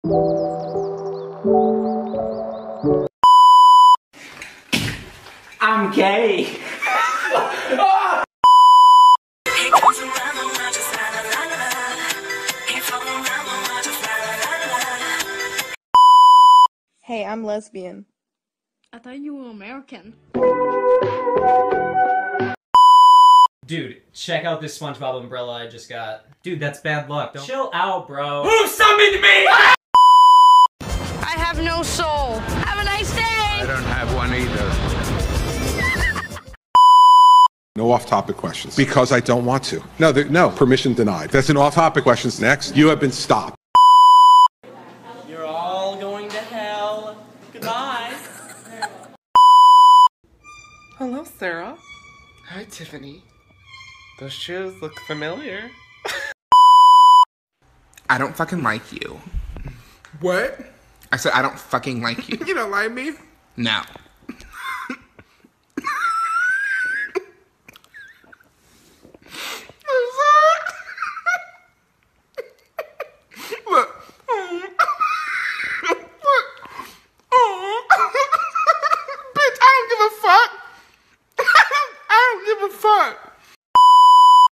I'm gay. Hey, I'm lesbian. I thought you were American. Dude, check out this SpongeBob umbrella I just got. Dude, that's bad luck. Don't chill out, bro. Who summoned me? I have no soul. Have a nice day. I don't have one either. No off-topic questions. Because I don't want to. No, permission denied. That's an off-topic questions. Next, you have been stopped. You're all going to hell. Goodbye. Hello, Sarah. Hi, Tiffany. Those shoes look familiar. I don't fucking like you. What? I said I don't fucking like you. You don't like me? No.